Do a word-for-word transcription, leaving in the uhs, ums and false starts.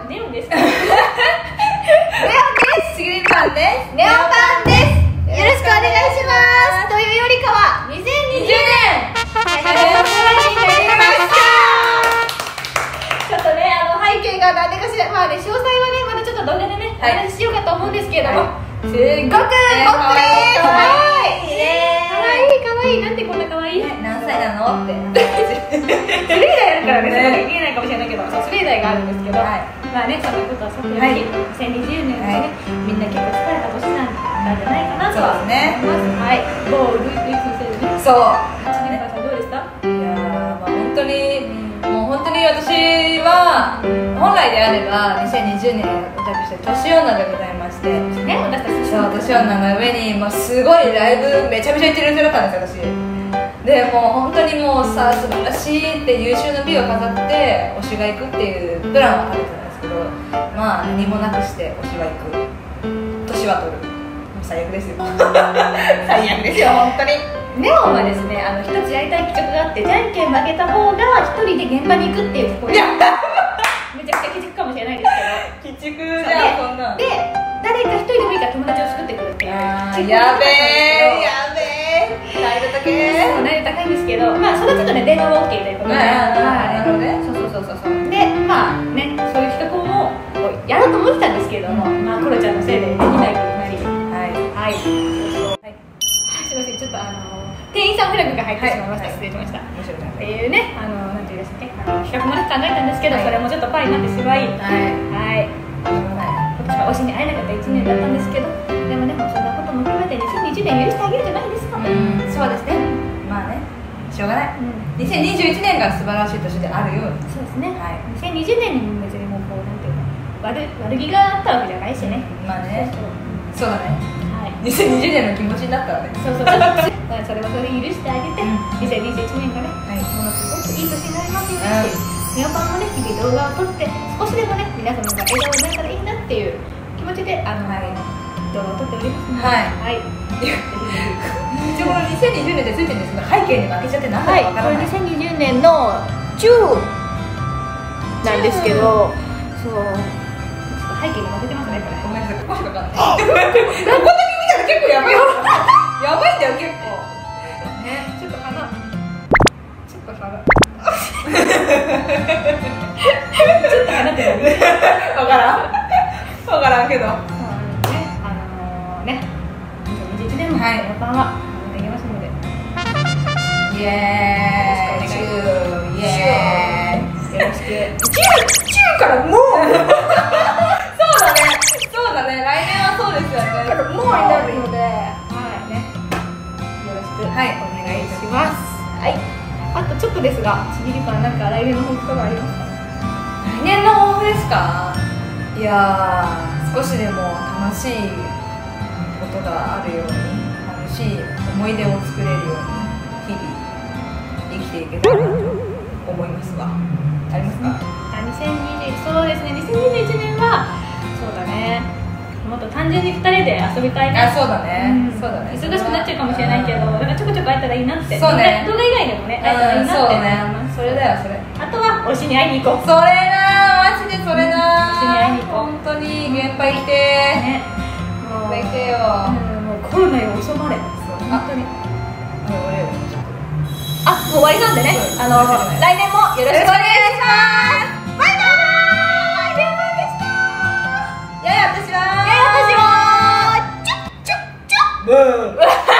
ネオンですか？ ネオンです。しぐりパンです。 ネオパンです。よろしくお願いします。というよりかはにせんにじゅうねんはいはいはいになりました。ちょっとね、あの背景がなんでかしら、まあね、詳細はねまだちょっと動画でねお話ししようかと思うんですけれども、すっごくポップです。はい。かわいいかわいい。なんでこんなかわいい？ 何歳なのって。 スリー代あるからね、見えないかもしれないけど、そうスリー代があるんですけど、まあね、そういうことはさておき、にせんにじゅうねんですね、みんな結構疲れた年なんじゃないかなとは思います。はい、某ルイ先生ね。 そう。 はちねんかんさんどうでした？ いやー、まあ本当にもう本当に私は本来であればにせんにじゅうねんを旅して年女でございまして、 ね、私たちそう年女の上にもうすごいライブめちゃめちゃ行ってる人だったんですよ私。でもう本当にもうさ素晴らしいって優秀な美を飾って推しが行くっていうプランは立ててたんですけど、まあ何もなくして推しは行く、年は取る、もう最悪ですよ最悪ですよ本当に。 ネオンはですね、あの一つやりたい企画があって、じゃんけん負けた方が一人で現場に行くっていうところでめちゃくちゃ鬼畜かもしれないですけど、 鬼畜じゃんそんなんで、誰か一人でもいいから友達を作ってくるっていう。 あーやべえやべえ難易度高え難易度高いんですけど、まあそのちょっとね電話は OK ということで、 なるほどね。 そうそうそうそう。で、まあね、そういう企画もやろうと思ってたんですけれども、まあコロちゃんのせいでできないことになり、はいはい、そうそうはい、すみません、ちょっとあの店員さんフラグが入ってしまいました。失礼しました。っていうね、あのなんていうんですかね、あの企画もね考えたんですけど、それもちょっとパイになってしまい、はいはい。今年は推しに会えなかったいちねんだったんですけど、でもね、そんなことも含めてにせんにじゅうねん許してあげるじゃないですか。 うん、そうですね。まあね、しょうがない。にせんにじゅういちねんが素晴らしい年であるように。 そうですね。はい。にせんにじゅうねんに別にもうこうなんていうか悪悪気があったわけじゃないしね。 まあね。そうだね。はい。にせんにじゅうねんの気持ちになったらね。 そうそう。まあそれはそれで許してあげて、にせんにじゅういちねんがね、ものすごくいい年になりますよね。ネオパンもね、日々動画を撮って少しでもね、皆様が笑顔になったらいいなっていう気持ちであの動画を撮っておりますので、はい。 一応このにせんにじゅうねんでついてるんですけど、背景に負けちゃって何だかわからない。 これにせんにじゅうねんのじゅうなんですけど、そう背景に負けてますねこれ。 ごめんなさい、ここしかわかんない。ここだけ見たら結構やばい。やばいんだよ結構。 ね、ちょっと鼻、ちょっと鼻。ちょっと鼻って何？わからん。わからんけど。 そうね、あのね、にせんにじゅういちねんもネオパンはできますので。 イエーイ。チュー。イエーイ。 よろしく。 チューチューからもう。そうだね。そうだね。来年はそうですよね。 もうになるので、はいね。よろしくお願いします。はい。あとちょっとですが、ちぎりパンなんか来年の抱負とかありますか？ 来年の抱負ですか？いやー、少しでも楽しいことがあるように、楽しい思い出を作れるように日々生きていけたらなと思いますわ。ありますか？ あ、にせんにじゅう、そうですね。にせんにじゅういちねんはそうだね。もっと単純にふたりで遊びたいな。 あ、そうだね。そうだね。 忙しくなっちゃうかもしれないけど、なんかちょこちょこ会えたらいいなって。 そうね。 動画以外でもね、会えたらいいなって思います。 それだよそれ。 あとは推しに会いに行こう。 それなー、マジでそれなー。 推しに会いに行こう。 本当に現場行きてー。 ね。もう現場行けよ。 もうコロナよ収まれ。本当に。あ、もう終わりなんでね。あの来年もよろしくお願いします。バイバーイ。レオパンでした。 やや私は。 やや私は。チュッチュッチュッ。 ブー。